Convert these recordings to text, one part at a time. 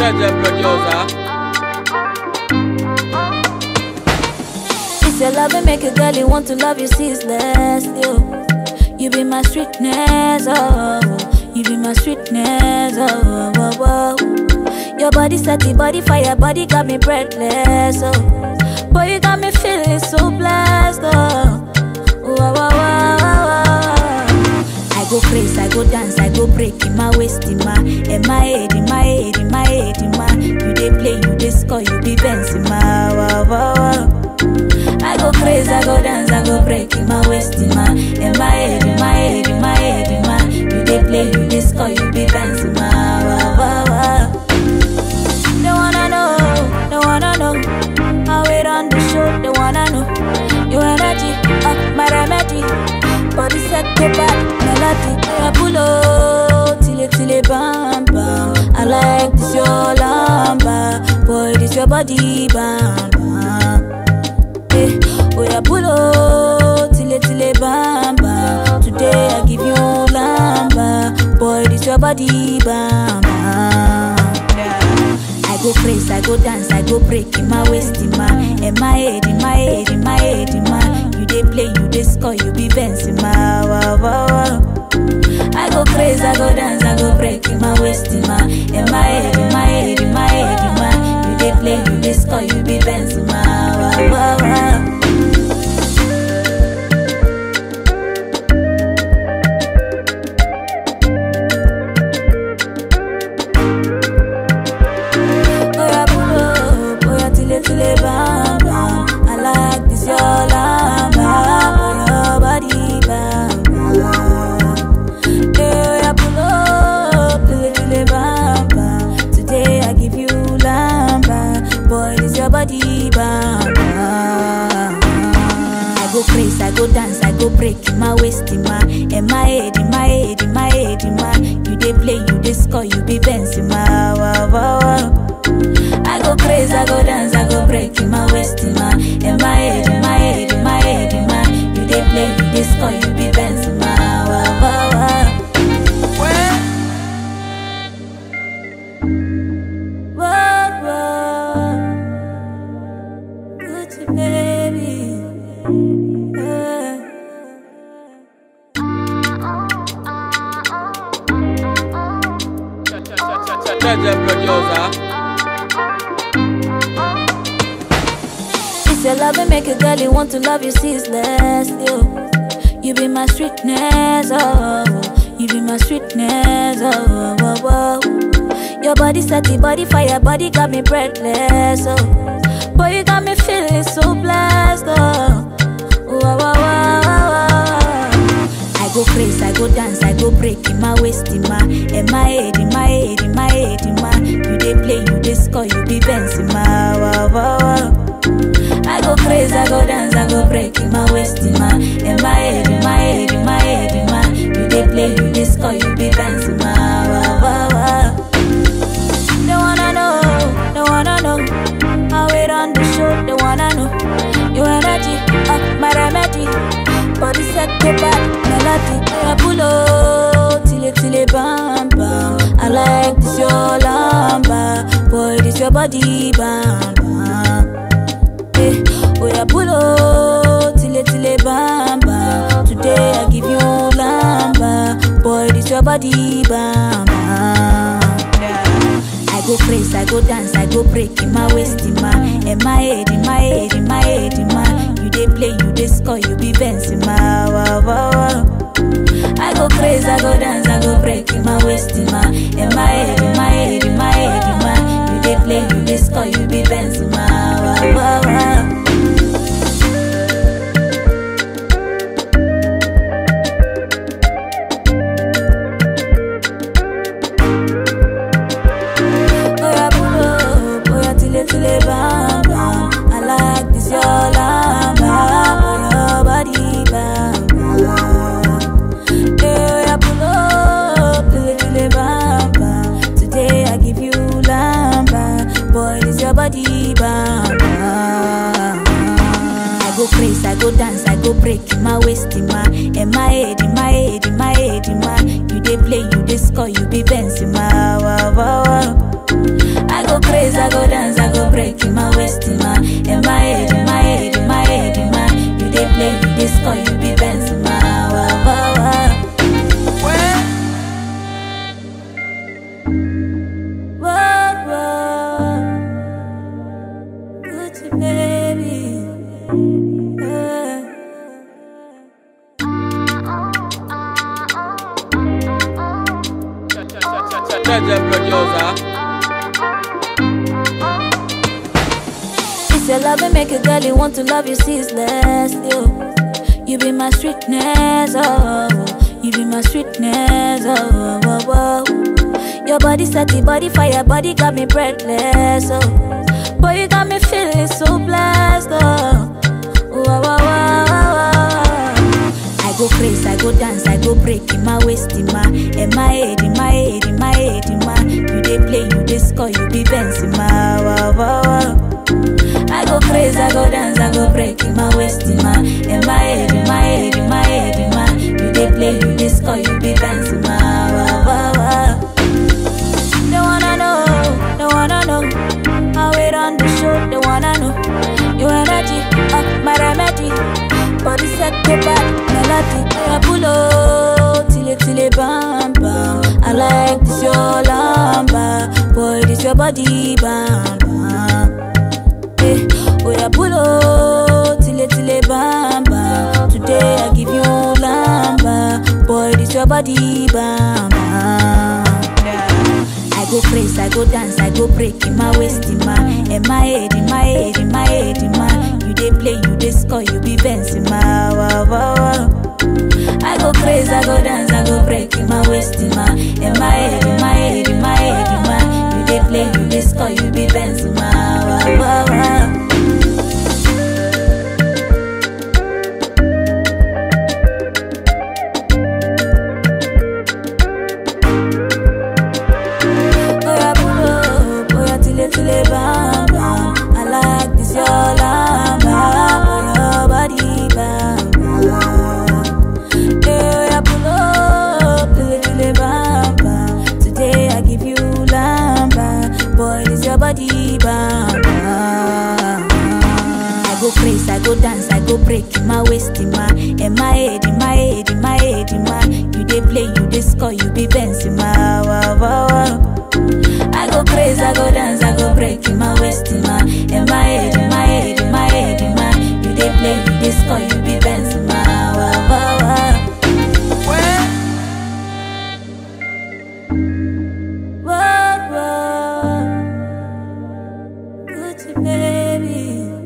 Jaja producer. It's your love and make a girl you want to love you ceaseless. You be my sweetness, oh. You be my sweetness, oh, oh, oh. Your body set the body fire, body got me breathless, oh. Boy, you got me feeling so blessed, oh. Oh, oh, oh, oh, oh. I go crazy, I go dance, I go break in my waist, in my head, in my head, in my head, in my. You dey play, you dey score, you be dancing, my wow, wow, wow. I go crazy, I go dance, I go break in my waist, in my head, in my head, in my head, in my. You dey play, you dey score, you be dancing, my wow, wow, wow. They wanna know how it on the show. They wanna know your energy, my remedy. Body set to back, melody. I pull up till it bam bam. I like this your lamba, boy this your body bam bam. Oh yeah, pull up till it bam bam. Today I give you lamba, boy this your body bam bam. I go crazy, I go dance, I go break in my waist, in my head, in my head, in my head, in my. You dey play, you dey score, you be dancing, my wow, wow, wow. I go crazy, I go dance, I go break in my waist, in my head, in my head, in my head, in my. You dey play, you dey score, you be dancing, my wow, wow, wow. Bam, bam. I like this your lamba, your body bam bam. Yeah, pull up till bam bam. Today I give you lamba, boy this your body bam bam. I go crazy, I go dance, I go break in my waist, in my head, in my head, in my head, in my. You dey play, you dey score, you be dancing, my wow, wow, wow. I go crazy, I go dance, I go break in my waist, in my head, in my head, in my head, in my. You dey play, you dey score, you be dancing, my wow, wow, wow. Whoa, whoa, Gucci baby, yeah. Jaja producer. It's your love and make a girl you want to love you ceaseless, You be my sweetness, oh. You be my sweetness, oh, oh, oh. Your body set the body fire, body got me breathless, oh. Boy, you got me feeling so blessed, oh. Oh, oh, oh, oh, oh. I go crazy, I go dance, I go break in my waist, in my head, in my head, in my head, in my. You dey play, you dey score, you be dancing, my wow, wow, wow. I go crazy, I go dance, I go break in my waist, in my head, in my head, in my head, in my. You dey play, you dey score, you be dancing, my wow, wow, wow. They wanna know how it on the show. They wanna know your energy, my remedy. Body set to back, melody. I pull up till it bam bam. I like this your lamba, boy this your body bam bam. Oh yeah, pull up till it bam bam. Today I give you lamba, boy this your body bam bam. I go crazy, I go dance, I go break in my waist, in my head, in my head, in my head, in my. You dey play, you dey score, you be dancing, my wow, wow, wow. I go crazy, I go dance, I go break in my waist, in my head, in my head, in my head, in my. You dey play, you dey score, you be dancing, my wow, wow, wow. Bam, bam. I like this your lamba, your body bam bam. Yeah, pull up till bam bam. Today I give you lamba, boy this your body bam bam. I go crazy, I go dance, I go break in my waist, in my head, in my head, in my head, in my. You dey play, you dey score, you be dancing, my wow, wow, wow. Jaja producer. It's your love and make a girl you want to love you ceaseless. You be my sweetness, oh. You be my sweetness, oh, oh, oh. Your body set the body fire, body got me breathless, oh. Boy, you got me feeling so blessed, oh. Oh, oh, oh, oh, oh. I go crazy, I go dance, I go break in my waist, in my head, in my head, in my head, in my. You dey play, you dey score, you be bouncing, my wow, wow, wow. I go crazy, I go dance, I go break in my waist, in my head, in my head, in my head, in my. You dey play, you dey score, you be bouncing, my wow, wow, wow. They wanna know how it on the show. They wanna know your energy, my remedy. Body set to back, melody. I pull up till it bam bam. I like this your lamba, boy this your body bam bam. Oh yeah, pull up till it bam bam. Today I give you lamba, boy this your body bam bam. I go crazy, I go dance, I go break in my waist, in my head, in my head, in my head, in my. You dey play, you dey score, you be bouncing, my wow, wow, wow. I go crazy, I go dance, I go break in my waist, in my head, in my head, in my head, in my. You dey play, you dey score, you be bouncing, my wow, wow, wow. I like this your lamba, your body bamba. Yeah, pull up till bamba. Today I give you lamba, boy this your body bamba. I go crazy, I go dance, I go break in my waist, in my head, in my head, in my head, in my. You dey play, you dey score, you be bouncing, my wow, wow, wow. I go crazy, I go dance, I go break in my waist, in my head, in my head, in my head, in my. You dey play, you dey score, you be bouncing, my wow, wow, wow. Whoa, whoa, Gucci baby,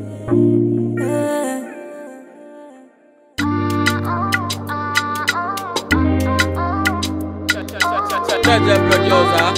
Jaja producer.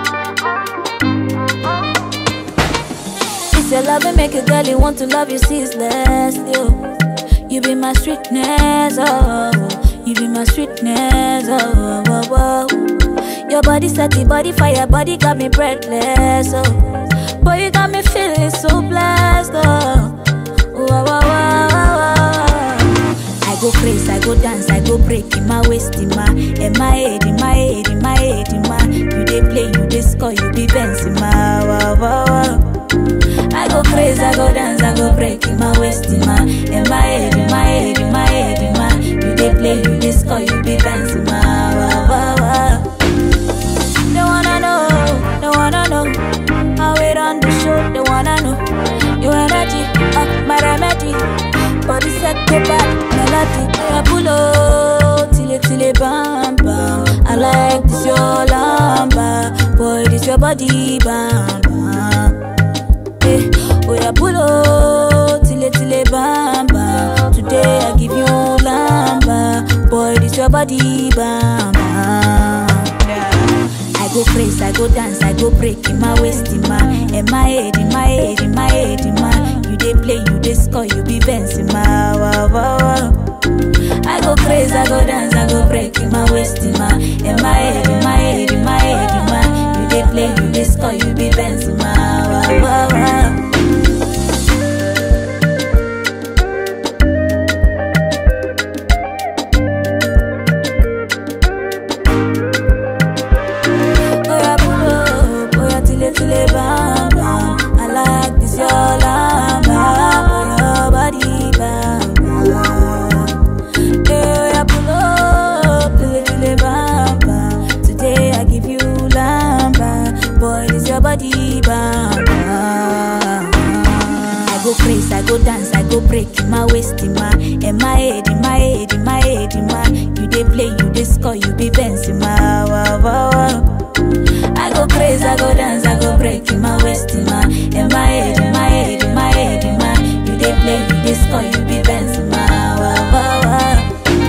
Your love and make a girl you want to love you ceaseless, You be my sweetness, oh. You be my sweetness, oh, oh, oh. Your body set the body fire, body got me breathless, oh. Boy, you got me feeling so blessed, oh. Oh, oh, oh, oh, oh. I go crazy, I go dance, I go break in my waist, in my head, in my head, in my head, in my. You dey play, you dey score, you be bouncing, my wow, wow, wow. I go crazy, I go dance, I go break in my waist, in my head, in my head, in my. You dey play, you dey score, you be bouncing, my wow, wow, wow. They wanna know how it on the show. They wanna know your energy, my remedy. Body set to back, melody. I pull up till it bam bam. I like this your lamba, boy this your body bam bam. Oh yeah, pull up till it bamba. Today I give you lamba, boy this your body bamba. I go crazy, I go dance, I go break in my waist, in my head, in my head, in my. You dey play, you dey score, you be bouncing, my wow, wow, wow. I go crazy, I go dance, I go break in my waist, in my head, in my head, in my. You dey play, you dey score, you be bouncing, my wow, wow, wow. I like this your lamba, your body bamba. Yeah, pull up till bamba. Today I give you lamba, boy this your body bamba. I go crazy, I go dance, I go break in my waist, in my head, in my head, in my. You dey play, you dey score, you be bouncing, my wow, wow, wow. I I go crazy, I go dance, I go break in my waist, in my head, in my head, in my head, in my. You dey play, you dey score, you be Benzema, wow, wow, wow.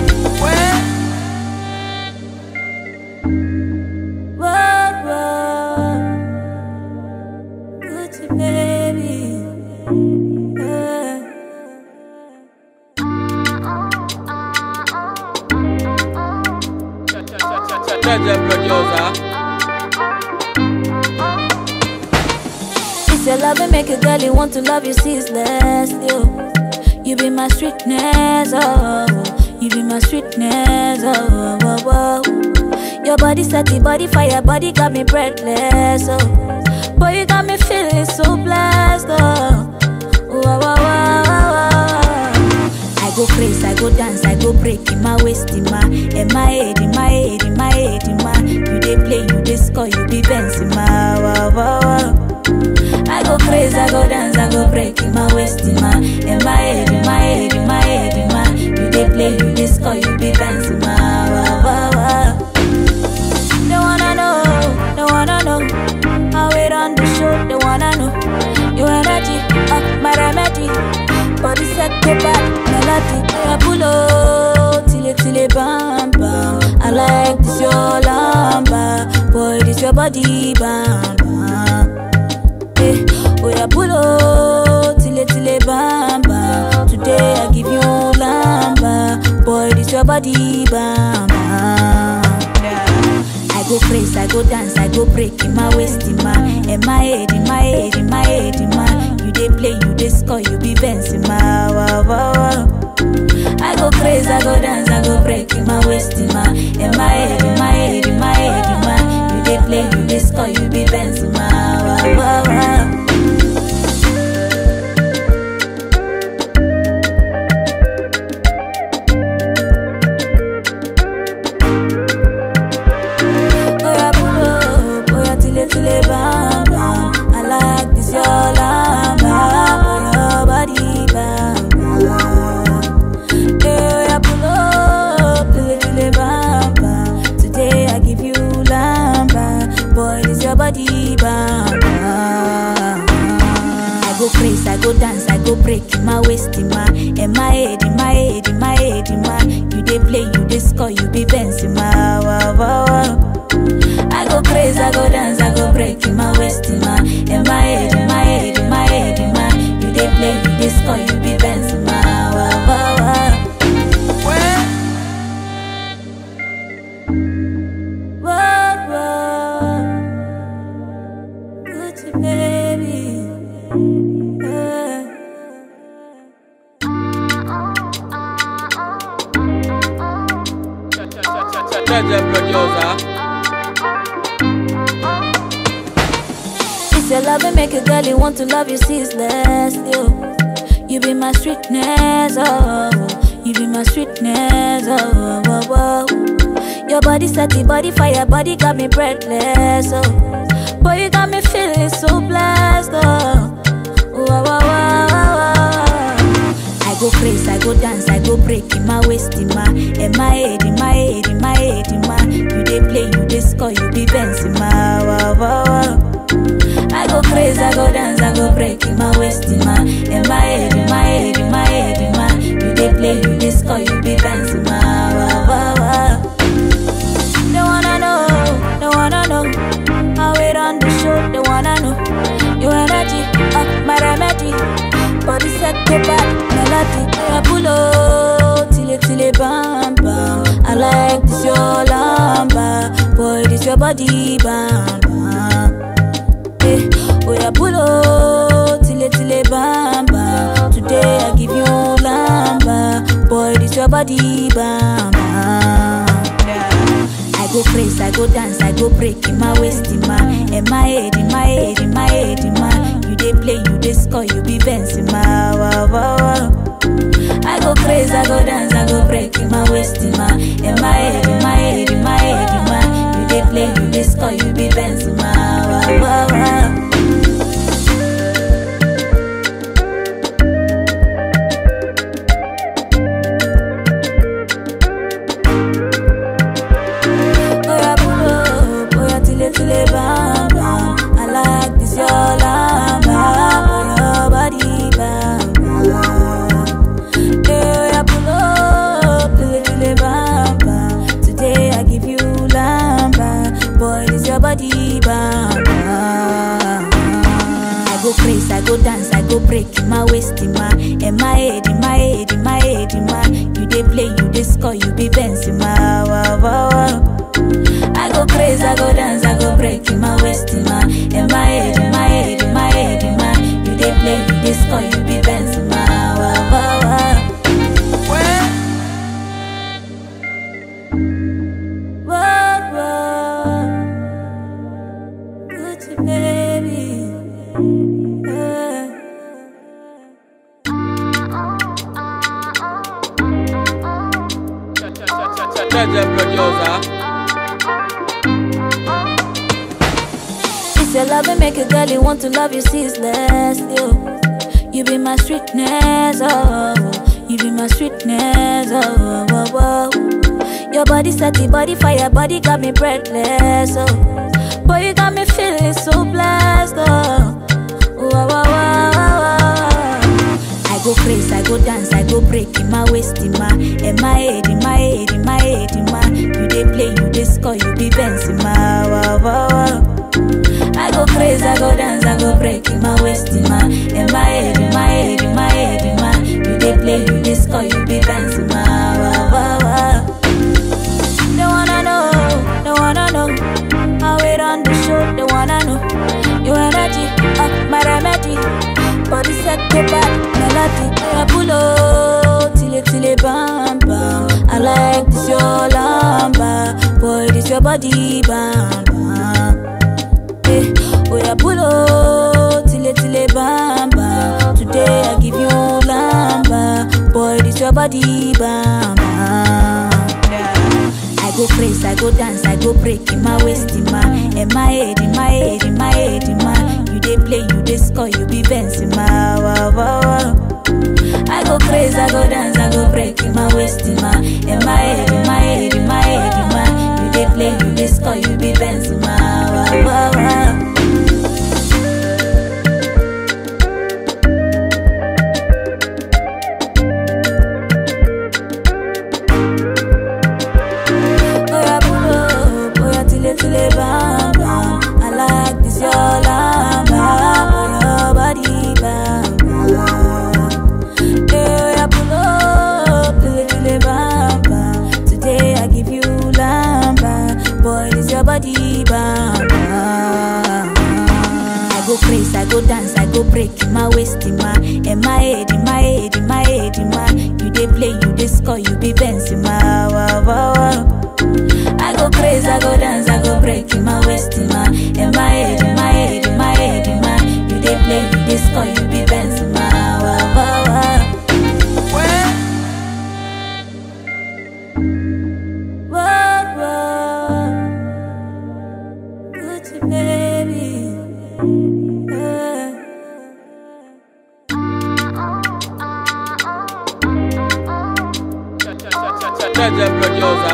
Whoa, whoa, Gucci baby, Jaja producer. It's your love and make a girl you want to love you ceaseless, yo. You be my sweetness, oh. You be my sweetness, oh, oh, oh, oh. Your body set the body fire, body got me breathless, oh. Boy, you got me feeling so blessed, oh. Oh, oh, oh, oh, oh. I go crazy, I go dance, I go break in my waist, in my head, in my head, in my head, in my. You dey play, you dey score, you be Benzema, wow, wow, wow. I go crazy, I go dance, I go break in my waist, in my head, in my head, in my head, in my. You dey play, you dey score, you be Benzema, wow, wow, wow. They wanna know how it on the show. They wanna know your energy, my remedy. Body set to back, melody. I pull up till it bam bam. I like this your lamba, boy, this your body bam bam. Oh yeah, pull up till it bam bam. Today I give you lamba, boy, this your body bam bam. I go crazy, I go dance, I go break in my waist, in my head, in my head, in my head, in my. You dey play, you dey score, you be Benzema, wow, wow, wow. I go crazy, I go dance, I go break in my waist, in my head, in my head, in my head, in my. You dey play, you dey score, you be Benzema, wow, wow, wow. I like this your lamba, your body bam bam. Yeah, pull up till it bam bam. Today I give you lamba, boy, this your body bam bam. I go crazy, I go dance, I go break in my waist, in my head, in my head, in my head, in my. You dey play, you dey score, you be Benzema, wow, wow, wow. I go crazy, I go dance, I go break in my waist, in my head, in my head, in my head, in my. You dey play, you dey score, you be Benzema, wow, wow, wow. Whoa, whoa, Gucci baby, Jaja producer. Your love and make a girl you want to love you ceaseless, yo. You be my sweetness, oh. You be my sweetness, oh, oh, oh, oh. Your body set the body fire, body got me breathless, oh. Boy, you got me feeling so blessed, oh. Oh, oh, oh, oh, oh. I go crazy, I go dance, I go break in my waist, in my head, in my head, in my head, in my. You dey play, you dey score, you be Benzema, wow, wow, wow. I go crazy, I go dance, I go break in my waist, in my head, in my head, in my head, in my. You dey play, you dey score, you be Benzema, wow, wow, wow. They wanna know how it on the show. They wanna know your energy, my remedy. Body set to back, melody. I pull up till it bam bam. I like this your lamba, boy, this your body bam bam. Oh yeah, pull up till it bam bam. Today I give you lamba, boy, this your body bam bam. I go crazy, I go dance, I go break in my waist, in my head, in my head, in my head, in my. You dey play, you dey score, you be Benzema, wow, wow, wow. I go crazy, I go dance, I go break in my waist, in my head, in my head, in my head, in my. You dey play, you dey score, you be Benzema, wow, wow, wow. till it bam. body bam bam. I go crazy, I go dance, I go break in my waist, in my head, in my head, in my head, in my. You dey play, you dey score, you be Benz my wow wow wow. I go crazy, I go dance, I go break in my waist, in my head, in my head, in my head, in my. You dey play, you dey score, you be Benz my wow wow wow. Whoa whoa, Gucci baby. Jaja producer. It's your love and make a girl you want to love you ceaseless, yo. You be my sweetness, oh. You be my sweetness, oh, oh, oh, oh. Your body set the body fire, body got me breathless, oh. Boy, you got me feeling so blessed, oh. Oh, oh, oh, oh, oh. I go crazy, I go dance, I go break in my waist, in my head, in my head, in my head, in my. You dey play, you dey score, you be Benz in my wow, wow, wow. I go crazy, I go dance, I go break in my waist, in my head, in my head, in my head, in my. You dey play, you dey score, you be Benz in my wow, wow, wow. They wanna know how it on the show. They wanna know your energy, my remedy. Body set go back, melody. I pull up till it bam bam. I like this your lamba, boy this your body bam bam. Hey, oh yeah, pull up till it bam bam. Today I give you lamba, boy this your body bam bam. I go crazy, I go dance, I go break in my waist, in my head, in my head, in my head, in my. You dey play, you dey score, you be Benz in my wow wow wow. I go crazy, I go dance, I go break in my waist, in my head, in my head, in my head, in my. You dey play, you dey score, you be Benz in my wow wow wow. Bam, bam. I like this your lamba, your body bam bam. Yeah, pull up, till bam bam. Today I give you lamba, boy this your body bam bam. I go crazy, I go dance, I go break in my waist, in my head, in my head, in my head, in my. You dey play, you dey score, you be Benz in my wow wow wow. I go crazy, I go dance, I go break in my waist, in my head, in my head, in my. You dey play, you dey score, you be Benz in my wow wow wow. Whoa whoa, Gucci baby. Jaja producer.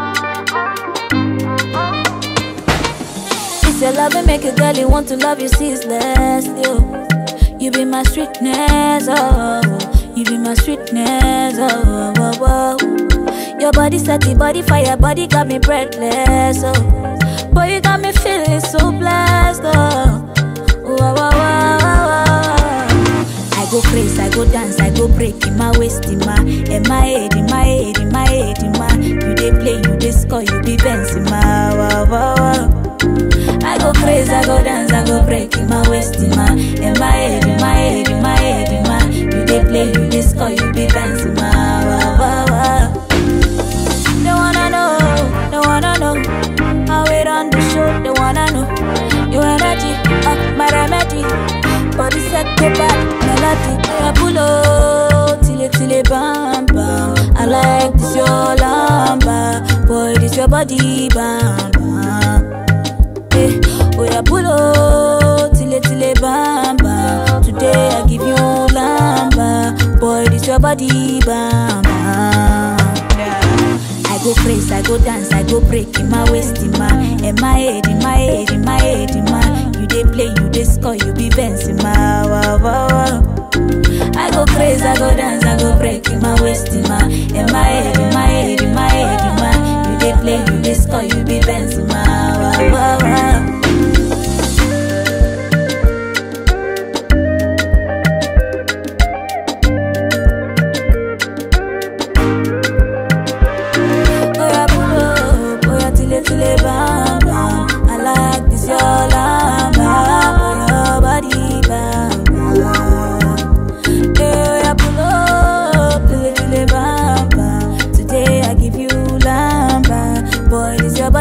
It's your love and make a girl you want to love you ceaseless, yo. You be my sweetness, oh. You be my sweetness, oh, oh, oh. Your body set the body fire, body got me breathless, oh. Boy, you got me feeling so blessed, oh. Oh, oh, oh, oh, oh. I go crazy, I go dance, I go break in my waist, in my head, in my head, in my head, in my. You dey play, you dey score, you be Benz in my wow, wow, wow. I go crazy, I go dance, I go break in my waist, in my head, in my head, in my. You dey play, you dey score, you be Benz in my wow, wow, wow. They wanna know how it on the show. They wanna know your energy, my remedy. Body set go back, melody. I pull up till it bam bam. I like this your lamba, boy this your body bam bam. Hey, oh yeah, pull up till it bam bam. Today I give you lamba, boy this your body bam bam. I go crazy, I go dance, I go break in my waist, in my head, in my head, in my. You dey play, you dey score, you be Benz in my wow wow wow. I go crazy, I go dance, I go break in my waist, in my head, in my head, in my. You dey play, you dey score, you be Benz in my wow wow wow.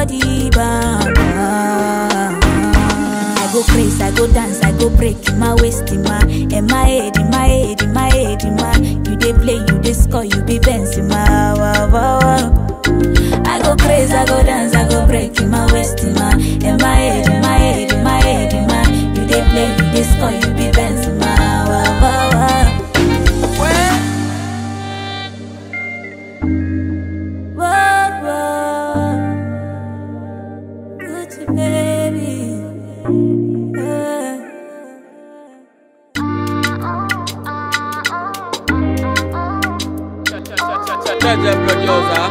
body bam bam. I go craze, I go dance, I go break in my waist, in my head, in my head, in my head, in my. You dey play, you dey score, you be Benz in my wow wow wow. I go craze, I go dance, I go break in my waist, in my head, in my head, in my head, in my. You dey play, you dey score, you be Benz in my wow wow wow. Jaja producer.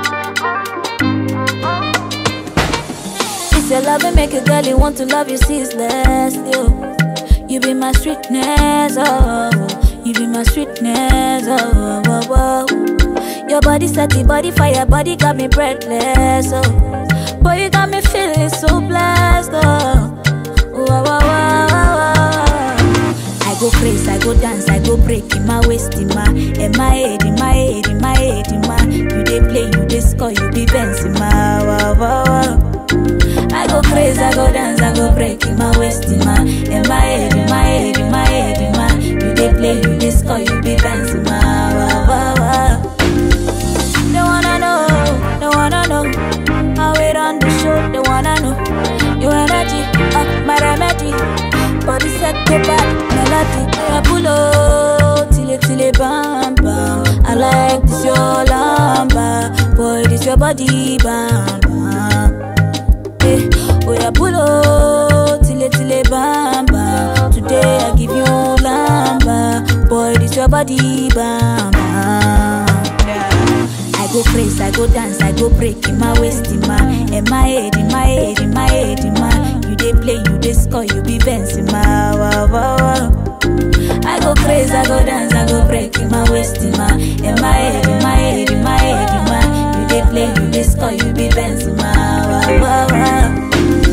It's your love and make a girl you want to love you ceaseless, yo. You be my sweetness, oh. You be my sweetness, oh, oh, oh. Your body set the body fire, body got me breathless, oh. Boy, you got me feeling so blessed, oh. Oh, oh, oh, oh, oh. I go crazy, I go dance, I go break in my waist, in my head, in my head, in my head, in my. You dey play, you dey score, you be Benz in my wow, wow, wow. I go crazy, I go dance, I go break in my waist, in my head, in my head, in my head, in my. You dey play, you dey score, you be Benz in my wow, wow, wow. They wanna know how it on the show. They wanna know your energy, my remedy. Body set go back, melody. I pull up till it bam bam. I like this your lamba, boy this your body bam bam. Oh yeah, pull up till it bam bam. Today I give you lamba, boy this your body bam bam. I go crazy, I go dance, I go break in my waist, in my head, in my head, in my head, in my. You dey play, you dey score, you be Benz in my wow wow wow. I go crazy, I go dance, I go break in my waist, in my head, in my head, in my head, in my. You dey play, you dey score, you be Benz in my wow wow wow.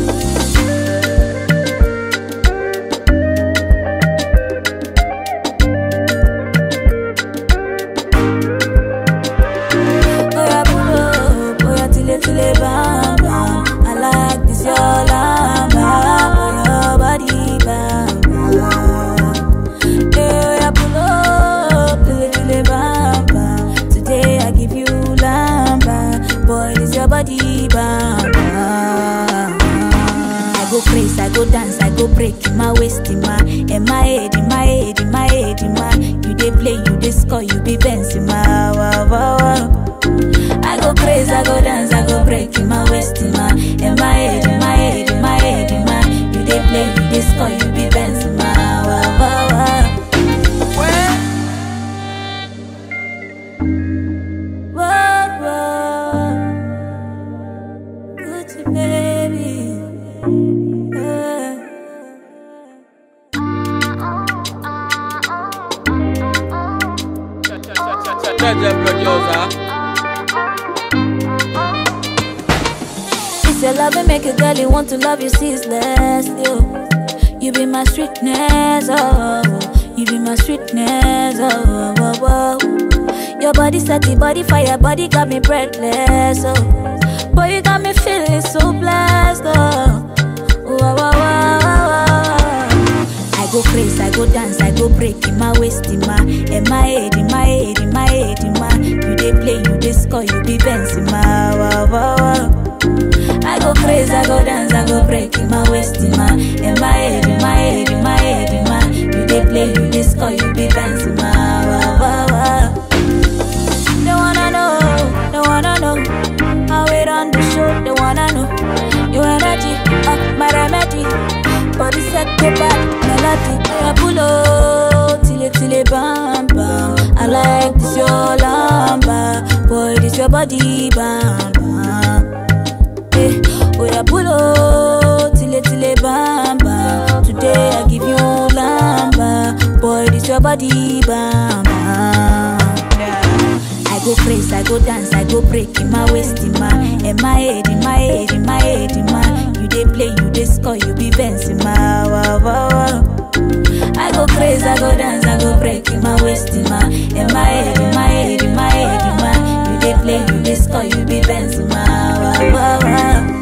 I like this your lamba, your body bam bam. Yeah, pull up till bam bam. Today I give you lamba, boy this your body bam bam. I go crazy, I go dance, I go break in my waist, in my head, in my head, in my head, in my. You dey play, you dey score, you be Benz in my wow wow wow. I go crazy, I go dance, I go break in my waist, in my head, in my head, in my head, in my. You dey play, you dey score, you be Benz in my wow wow wow. Whoa, whoa, Gucci baby, Jaja producer. It's your love and make a girl you want to love you ceaseless, yo. You be my sweetness, oh. You be my sweetness, oh, oh, oh. Your body set the body fire, body got me breathless, oh. Boy, you got me feeling so blessed, oh. Oh, oh, oh, oh, oh. I go crazy, I go dance, I go break in my waist, in my head, in my head, in my head, in my. You dey play, you dey score, you be Benz in my wow wow wow. I go crazy, I go dance, I go break in my waist, in my head, in my head, in my head, in my. You dey play, you dey score, you be Benz in my wow wow wow. They wanna know how it on the show. They wanna know your energy, my remedy. Body set go back, melody. I pull up till it bam bam. I like this your lamba, boy this your body bam bam. Oh yeah, pull up till it bam bam. Today I give you lamba, boy this your body bam bam. I go crazy, I go dance, I go break in my waist, in my head, in my head, in my head, in my. You dey play, you dey score, you be Benz in my wow wow wow. I go crazy, I go dance, I go break in my waist, in my head, in my head, in my head, in my. You dey play, you dey score, you be Benz in my wow wow wow.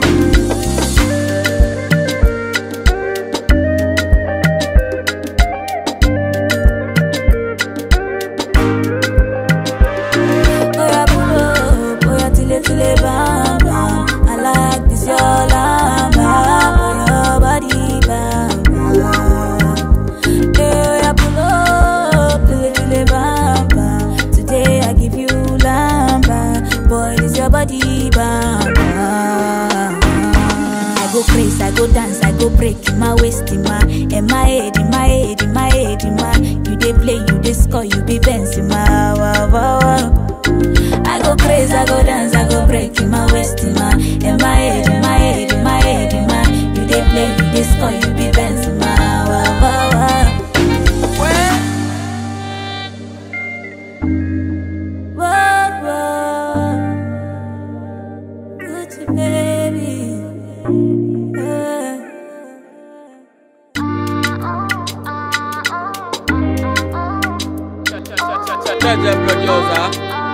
go crazy, I go dance, I go break in my waist, in my head, in my head, in my head, in my. You dey play, you dey score, you be bouncing my wow, wow, wow. I go crazy, I go dance, I go break in my waist, in my head, in my head, in my head, in my. You dey play, you dey score, you be bouncing my wow, wow, wow. Whoa, whoa, Gucci baby. Jaja producer.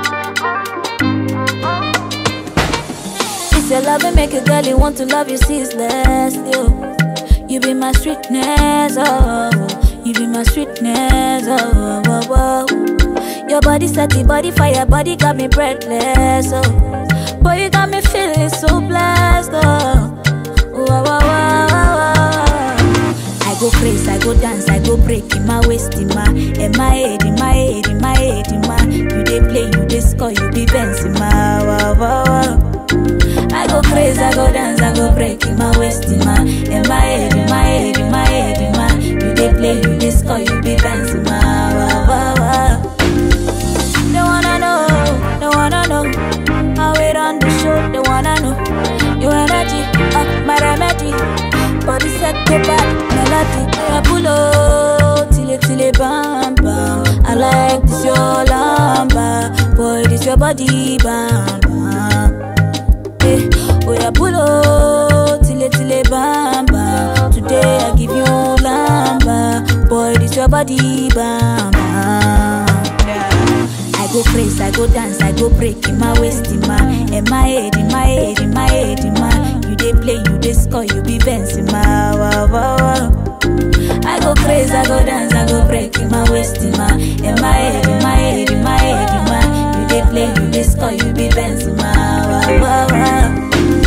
It's your love and make a girl you want to love you ceaseless, yo. You be my sweetness, oh. You be my sweetness, oh, oh, oh, oh. Your body set the body fire, body got me breathless, oh. Boy, you got me feeling so blessed, oh. Oh, oh, oh, oh, oh. I go crazy, I go dance, I go break in my waist, in my head, in my head, in my head, in my. You dey play, you dey score, you be bouncing my wow, wow, wow. I go crazy, I go dance, I go break in my waist, in my head, in my head, in my head, in my. You dey play, you dey score, you be bouncing my wow, wow, wow. They wanna know how it on the show. They wanna know your energy, my remedy. Body set to back, melody. I pull up till it bam bam. I like this your lamba, boy this your body bam bam. Oh yeah, pull up till it bam bam. Today I give you lamba, boy this your body bam bam. I go crazy, I go dance, I go break in my waist, in my head, in my head, in my head, in my. You dey play, you dey score, you be bouncing my wow, wow, wow. I go crazy, I go dance, I go break in my waist, in my head, in my head, in my head, in my. You dey play, you dey score, you be bouncing my wow, wow, wow.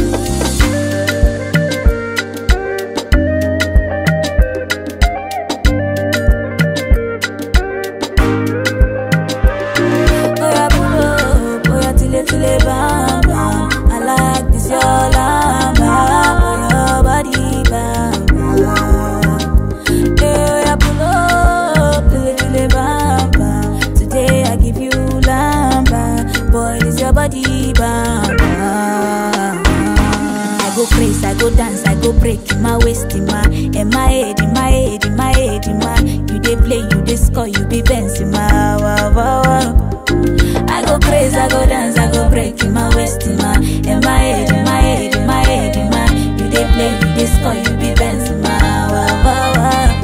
Bam, bam. I like this your lamba, your body bam bam. Hey, I pull up till bam bam. Today I give you lamba, boy this your body bam bam. I go crazy, I go dance, I go break in my waist, in my head, in my head, in my head, in my. You dey play, you dey score, you be bouncing my wow, wow, wow. I go crazy, I go dance, I go break in my waist, in my head, in my head, in my head, in my. You dey play, you dey score, you be bouncing my wow, wow, wow.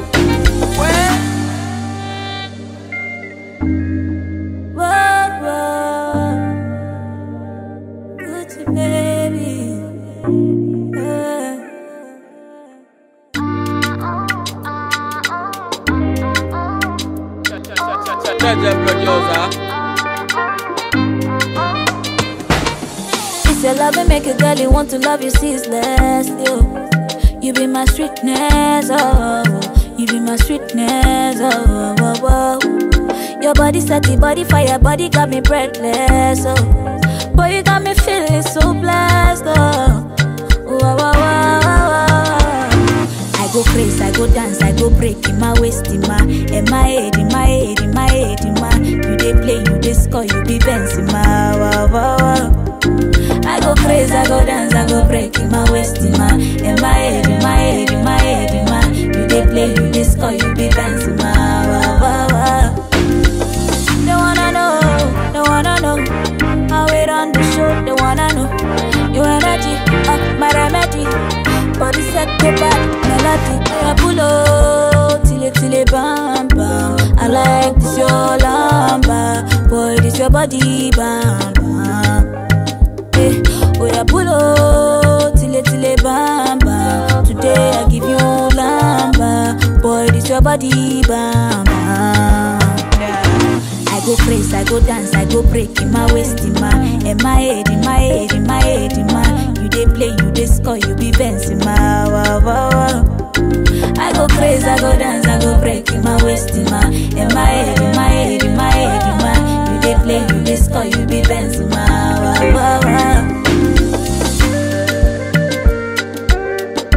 Whoa, whoa, Gucci baby. Jaja producer. It's your love and make a girl you want to love you ceaseless, yo. You be my sweetness, oh. You be my sweetness, oh, oh, oh. Your body set the body fire, body got me breathless, oh. Boy, you got me feeling so blessed, oh. Oh, oh, oh, oh, oh. I go crazy, I go dance, I go break in my waist, in my head, in my head, in my head, in my. You dey play, you dey score, you be bouncing my wow, wow, wow. I go crazy, I go dance, I go break in my waist, in my head, in my head, in my head, in my. You dey play, you dey score, you be bouncing my wow, wow, wow. They wanna know how it on the show. They wanna know your energy, my remedy. Body set to back, melody. I pull up till it bam bam. I like this your lamba, boy this your body bam bam. Oh yeah, pull up till it bam bam. Today I give you lamba, boy this your body bam bam. I go crazy, I go dance, I go break in my waist, in my head, in my head, in my head, in my. You dey play, you dey score, you be bouncing my wow, wow, wow. I go crazy, I go dance, I go break in my waist, in my head, in my head, in my head, in my. You dey play, you dey score, you be bouncing my wow, wow, wow.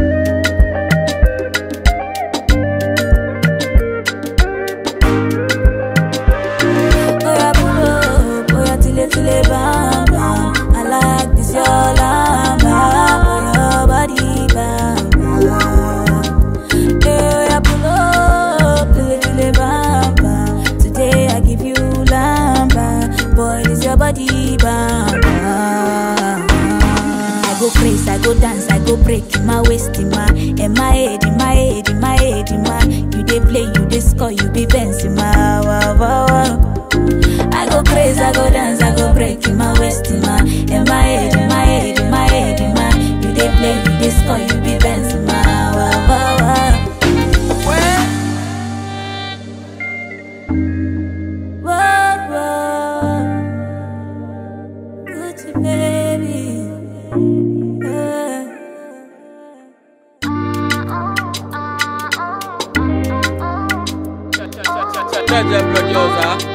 craze, I go dance, I go break in my waist, in my head, in my head, in my head, in my. You dey play, you dey score, you be bouncing my wow, wow, wow. I go crazy, I go dance, I go break in my waist, in my head, in my head, in my head, in my. You dey play, you dey score, you be bouncing my wow, wow, wow. Whoa, whoa, Gucci baby, Jaja producer.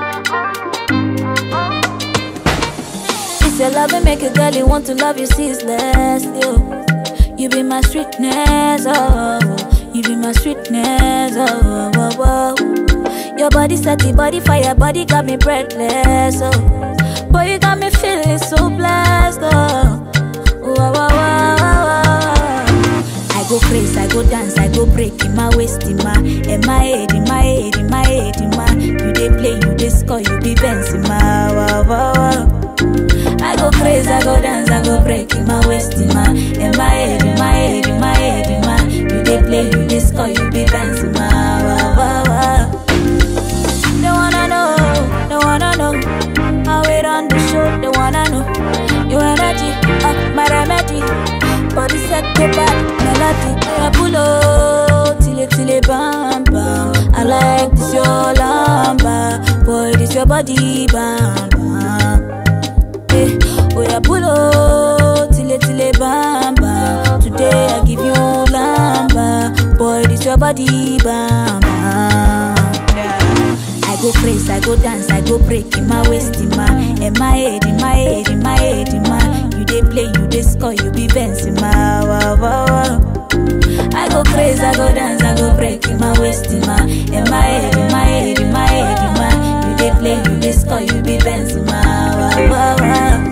It's your love and make a girl you want to love you ceaseless, yo. You be my sweetness, oh. You be my sweetness, oh, oh, oh. Your body set the body fire, body got me breathless, oh. Boy, you got me feeling so blessed, oh. Oh, oh, oh, oh, oh. I go crazy, I go dance, I go break in my waist, in my head, in my head, in my head, in my. You dey play, you dey score, you be bouncing my wow, wow, wow. I go crazy, I go dance, I go break in my waist, in my head, in my head, in my head, in my. You dey play, you dey score, you be bouncing my wow, wow, wow. They wanna know how it on the show. They wanna know your energy, my remedy. Body set to back, melody. I pull up till it bam bam. I like this your lamba, boy this your body bam bam. Oh yeah, pull up till it bam bam. Today I give you lamba, boy this your body bam bam. I go crazy, I go dance, I go break in my waist, in my head, in my head, in my head, in my. You dey play, you dey score, you be bouncing my wow, wow, wow. I go crazy, I go dance, I go break in my waist, in my head, in my head, in my head, in my. You dey play, you dey score, you be bouncing my wow, wow, wow.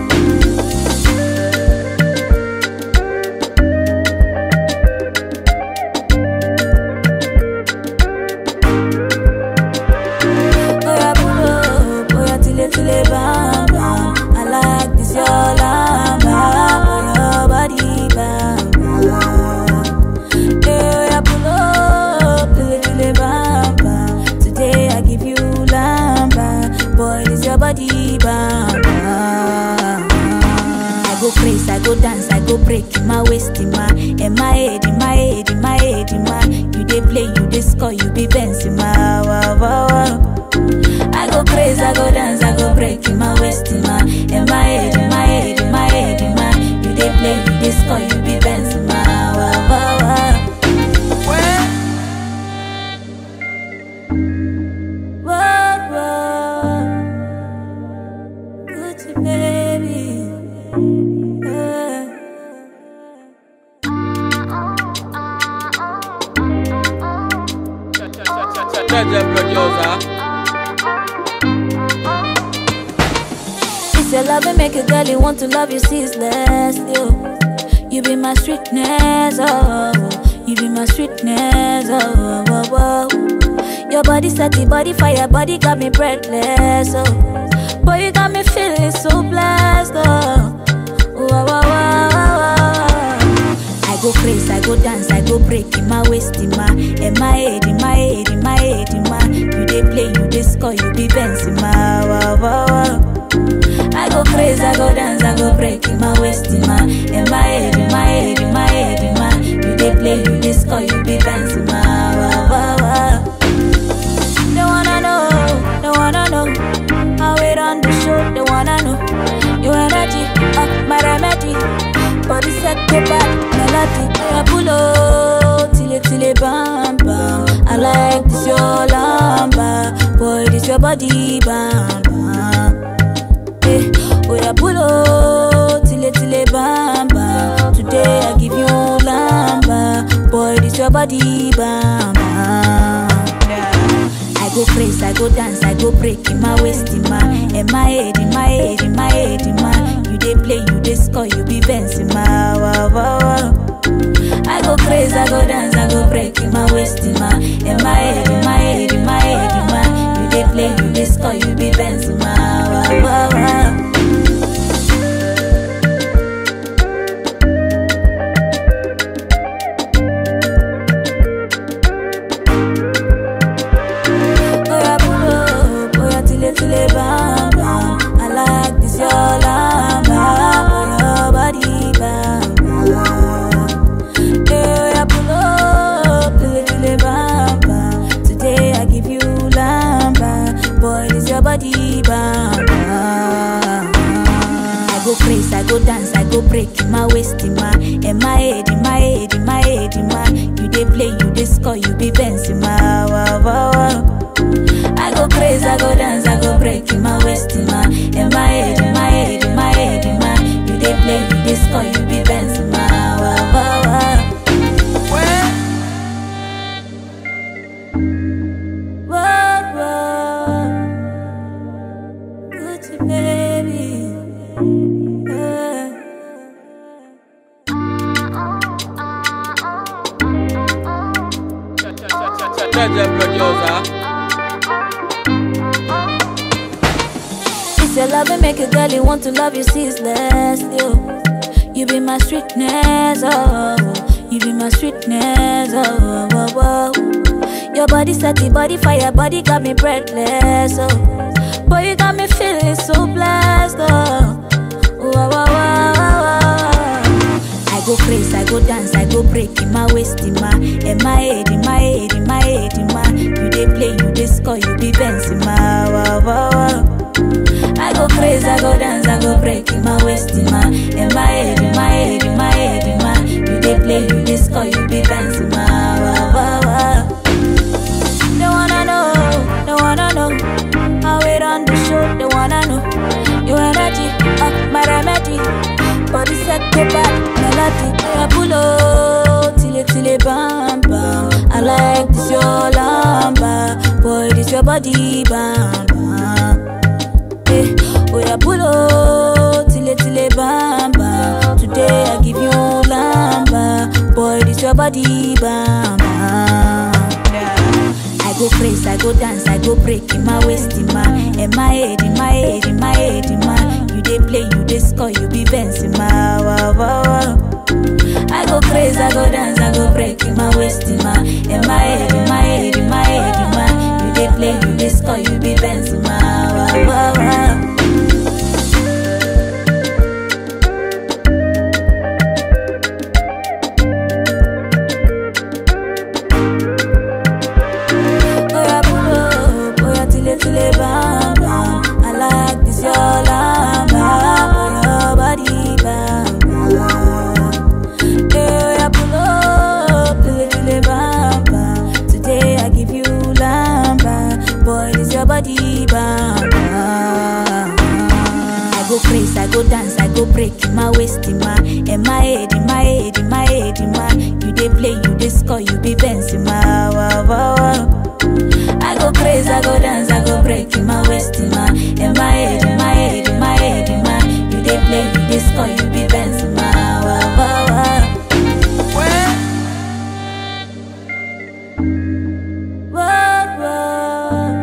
Bam, bam. I like this your lamba, your body bam, bam. Hey, I pull up till bam, bam. Today I give you lamba, boy this your body bam, bam. I go crazy, I go dance, I go break in my waist, in my head, in my head, in my head, in my. You dey play, you dey score, you be bouncing my wow, wow, wow. I go crazy, I go dance, I go break in my waist, in my head, in my head, in my head, in my. You dey play, you dey score, you be bouncing my wow, wow, wow. Whoa, whoa, Gucci baby, Jaja producer. Your love and make a girl you want to love you ceaseless, yo. You be my sweetness, oh. You be my sweetness, oh, oh, oh. Your body set the body fire, body got me breathless, oh. Boy, you got me feeling so blessed, oh. Oh, oh, oh, oh, oh. I go crazy, I go dance, I go break in my waist, in my head, in my head, in my head, in my. You dey play, you dey score, you be bouncing my wow, wow, wow. I go crazy, I go dance, I go break in my waist, in my head, in my head, in my head, in my. You dey play, you dey score, you be bouncing my wow, wow, wow. They wanna know how it on the show. They wanna know your energy, my remedy. Body set to back, melody. I pull up till it bam bam. I like this your lamba, boy this your body bam bam. Oh yeah, pull up till it bam bam. Today I give you lamba, boy this your body bam bam. I go crazy, I go dance, I go break in my waist, in my head, in my head, in my head, in my. You dey play, you dey score, you be bouncing my wow, wow, wow. I go crazy, I go dance, I go break in my waist, in my head, in my head, in my head, in my. You dey play, you dey score, you be bouncing my wow, wow, wow. head, in my head, in my head, in my. You dey play, you dey score, you be Benzema. Wow, wow, wow. I go crazy, I go dance, I go break in my waist, in my head, in my head, in my head, in my. You dey play, you dey score, you be Benzema. Wow, wow, wow. Whoa, whoa. Gucci baby. Jaja producer. It's your love and make a girl you want to love you ceaseless. You be my sweetness, oh. You be my sweetness, oh, oh, oh, oh. Your body set the body fire, body got me breathless, oh. Boy, you got me feeling so blessed, oh. Oh, oh, oh, oh, oh. I go crazy, I go dance, I go break in my waist, in my head, in my head, in my head, in my. You dey play, you dey score, you be Benzema, wow, wow, wow. I go crazy, I go dance, I go break in my waist, in my head, in my head, in my head, in my. You dey play, you dey score, you be Benzema, wow, wow, wow. They wanna know how it on the show. They wanna know your energy, my remedy. Body set to back, melody. I pull up till it bam bam. I like this your lamba, boy this your body bam bam. Oh yeah, pull up till it bam bam. Today I give you lamba, boy this your body bam bam. I go crazy, I go dance, I go break in my waist, in my head, in my head, in my head, in my. You dey play, you dey score, you be Benzema, wow, wow, wow. I go crazy, I go dance, I go break in my waist, in my head, in my head, in my head, in my. You dey play, you dey score, you be Benzema, wow, wow, wow. I like this your lamba, your body bam bam. Yeah, pull up, till bam bam. Today I give you lamba, boy this your body bam bam. I go crazy, I go dance, I go break in my waist, in my head, in my head, in my head, in my. You dey play, you dey score, you be Benzema, wow, wow, wow. I go crazy, I go dance, I go break in my waist, in my head, in my head, in my head, in my. You dey play, you dey score, you be Benzema, wow, wow, wow. Whoa, whoa.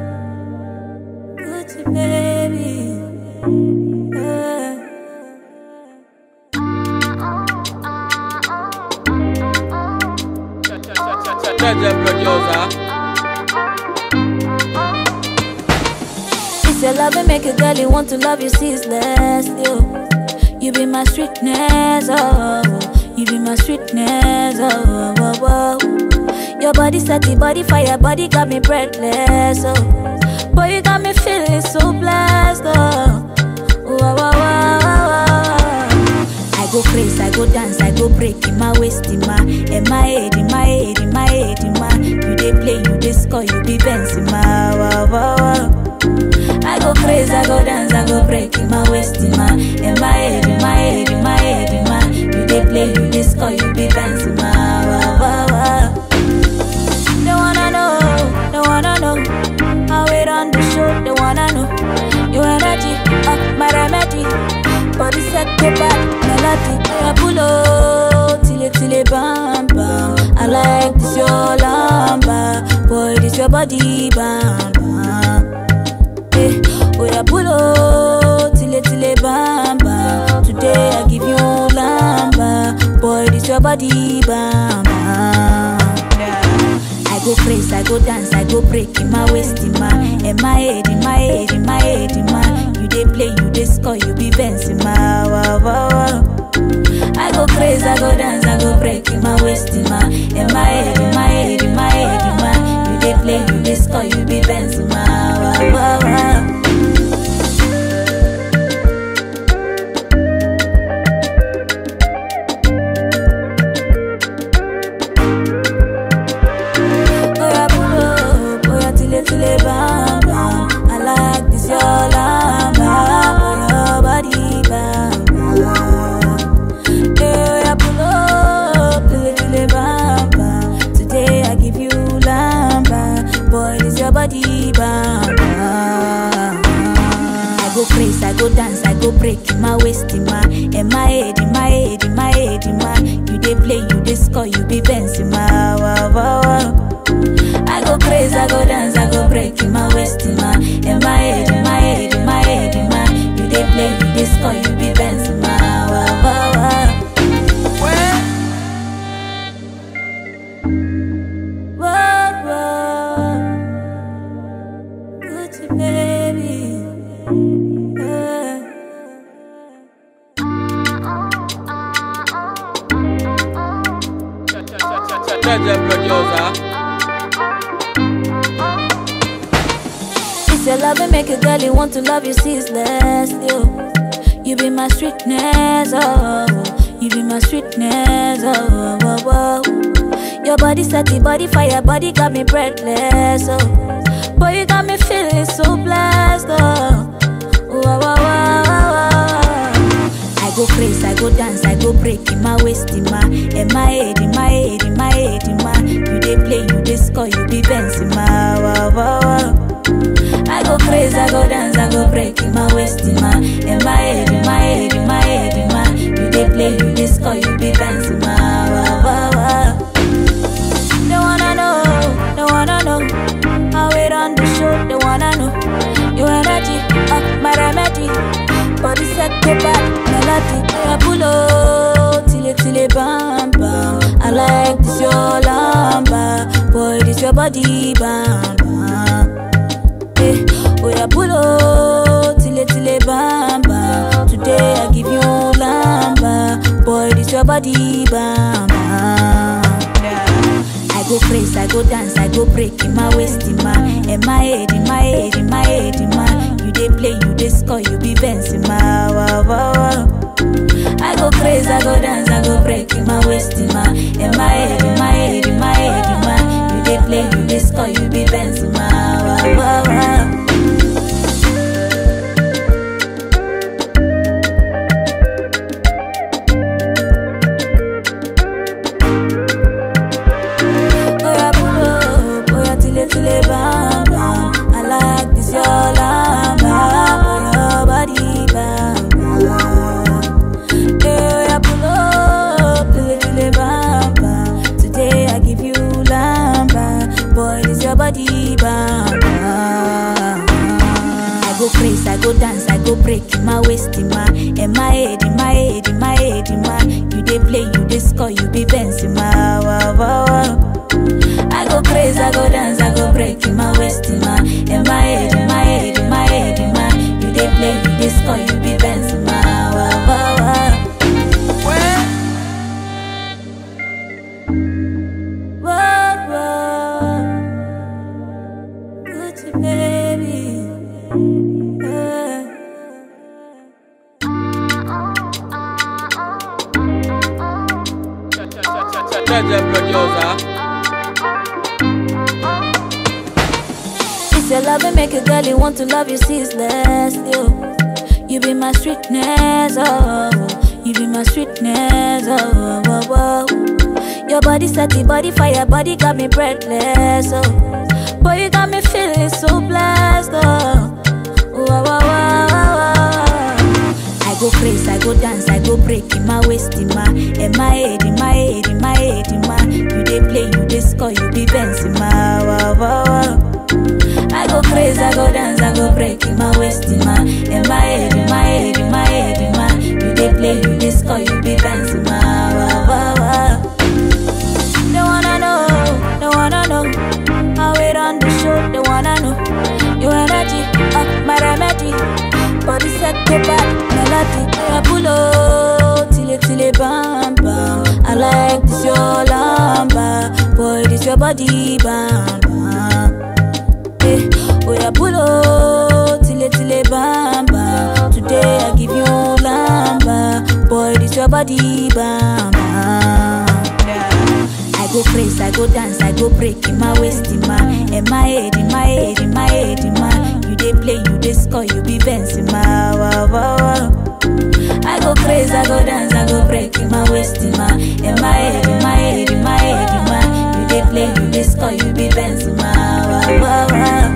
Gucci baby. Jaja producer. Your love and make a girl you want to love you ceaseless. You be my sweetness, oh. You be my sweetness, oh, oh, oh, oh. Your body set the body fire, body got me breathless, oh. Boy, you got me feeling so blessed, oh. Oh, oh, oh, oh, oh. I go crazy, I go dance, I go break in my waist, in my head, in my head, in my head, in my. You dey play, you dey score, you be Benzema, wow, wow, wow. I go crazy, I go dance, I go break in my waist, in my head, in my head, in my head, in my. You dey play, you dey score, you be Benzema, wow, wow, wow. They wanna know how it on the show. They wanna know your energy, my remedy. Body set to back, melody. I pull up till it bam bam. I like this your lamba, boy this your body bam bam. Oh yeah, pull up till bam bam. Today I give you lamba, boy this your body bam bam. I go crazy, I go dance, I go break in my waist, in my head, in my head, in my head, in my. You dey play, you dey score, you be Benzema, wow, wow, wow. I go crazy, I go dance, I go break in my waist, in my head, in my head, in my head, in my. You dey play, you dey score, you be Benzema, wow, wow, wow. In my head, in my head, in my head, in my. You dey play, you dey score, you be Benzema. Wow, wow, wow. I go crazy, I go dance, I go break in my waist, in my head, in my head, in my head, in my. You dey play, you dey score, you be Benzema. Wow, wow, wow. Whoa, whoa. Gucci baby. Jaja producer. It's your love and make a girl you want to love you ceaseless, yo. You be my sweetness, oh. You be my sweetness, oh, oh, oh, oh. Your body set the body fire, body got me breathless, oh. Boy, you got me feeling so blessed, oh. Oh, oh, oh, oh, oh. I go crazy, I go dance, I go break in my waist, in my head, in my head, in my head, in my. You dey play, you dey score, you be Benzema, wow, wow, wow. I go crazy, I go dance, I go break in my waist, in my head, in my head, in my head, in my. You dey play, you dey score, you be Benzema, wow, wow, wow. They wanna know how it on the show. They wanna know your energy, my remedy. Body set go back, melody. I pull up till it bam bam. I like this your lamba, boy this your body bam bam. Oh yeah, pull up till it bam bam. Today I give you lamba, boy this your body bam bam. I go crazy, I go dance, I go break in my waist, in my head, in my head, in my head, in my. You dey play, you dey score, you be Benzema, wow, wow, wow. I go crazy, I go dance, I go break in my waist, in my head, in my head, in my head, in my. You dey play, you dey score, you be Benzema, wow, wow, wow. Bam, bam. I like this your lamba, your body bam, bam. Yeah, pull up, till bam, bam. Today I give you lamba, boy this your body bam, bam. I go crazy, I go dance, I go break in my waist, in my head, in my head, in my head, in my. You dey play, you dey score, you be Benzema, wow, wow, wow. I go crazy, I go dance, I go break in my waist, in my head, in my head, in my head, in my. You dey play, you dey score, you be Benzema, wow, wow, wow. Whoa, whoa. Gucci baby. Jaja producer. It's your love and make a girl you want to love you ceaseless, yo. You be my sweetness, oh. You be my sweetness, oh, oh, oh, oh. Your body set the body fire, body got me breathless, oh. Boy, you got me feeling so blessed, oh. Oh, oh, oh, oh, oh. I go crazy, I go dance, I go break in my waist, in my head, in my head, in my head, in my. You dey play, you dey score, you be Benzema, wow, wow, wow. I go crazy, I go dance, I go break in my waist, in my head, in my head, in my head, in my. You dey play, you dey score, you be Benzema, wow, wow, wow. They wanna know how it on the show. They wanna know your energy, my remedy. Body set go back, melody. I pull up till it bam bam. I like this your lamba, boy this your body bam bam. Oh yeah, pull up till it bam bam. Today I give you lamba, boy this your body bam bam. I go crazy, I go dance, I go break in my waist, in my head, in my head, in my head, in my. You dey play, you dey score, you be Benzema, wow, wow, wow. I go crazy, I go dance, I go break in my waist, in my head, in my head, in my head, in my. You dey play, you dey score, you be Benzema, wow, wow, wow.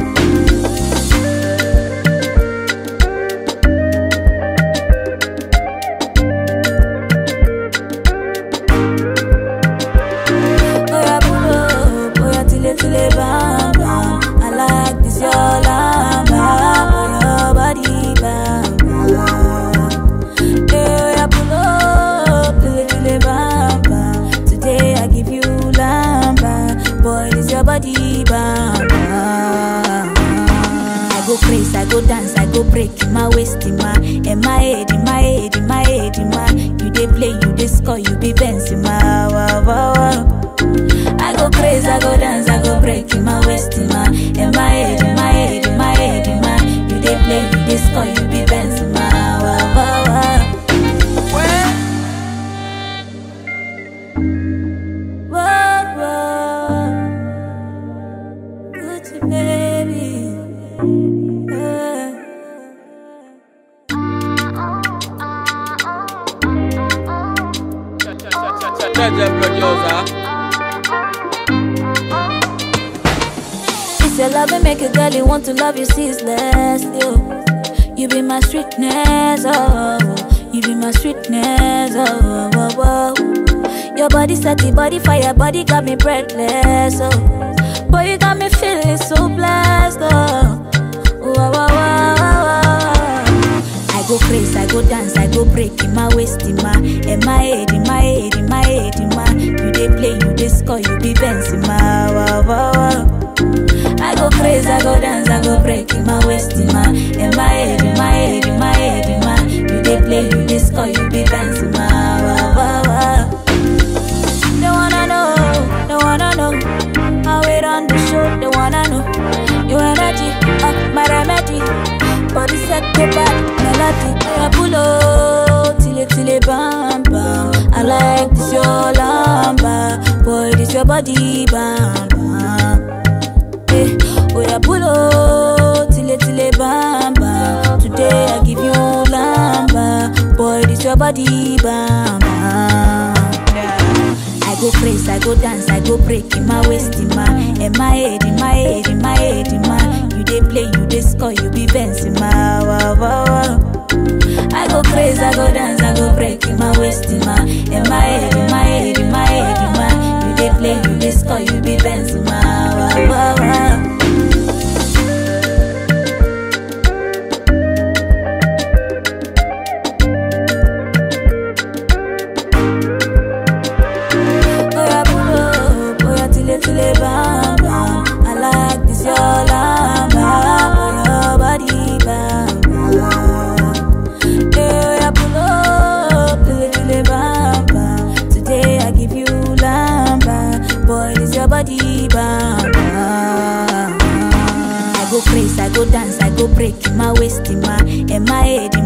go dance, I go break in my waist, in my head, in my head, in my head, in my. You dey play, you dey score, you be bouncing my wow, wow, wow. I go crazy, I go dance, I go break in my waist, in my head, in my head, in my head, in my. You dey play, you dey score, you be bouncing my wow, wow, wow. Jaja producer. It's your love and make a girl you want to love you ceaseless, yo. You be my sweetness, oh. You be my sweetness, oh, oh, oh. Your body set the body fire, body got me breathless, oh. Boy, you got me feeling so blessed, oh. Oh, oh, oh, oh, oh. I go crazy, I go dance, I go break in my waist, in my head, in my head, in my head, in my. You dey play, you dey score, you be bouncing my wow, wow, wow. I go crazy, I go dance, I go break in my waist, in my head, in my head, in my head, in my. You dey play, you dey score, you be bouncing my wow, wow, wow. They wanna know how it on the show. They wanna know your energy, my remedy. Body set go back, melody. I pull up till it bam bam. I like this your lamba, boy this your body bam bam. Oh yeah, pull up till it bam bam. Today I give you lamba, boy this your body bam bam. I go crazy, I go dance, I go break in my waist, in my head, in my head, in my head, in my. You dey play, you dey score, you be bouncing my wow, wow, wow. I go crazy, I go dance, I go break in my waist, in my head, in my head, in my head, in my. You dey play, you dey score, you be bouncing my wow, wow, wow. I like this your lamba, your body bam bam. Yeah, pull up till bam bam. Today I give you lamba, boy this your body bam bam. I go crazy, I go dance, I go break in my waist, in my head,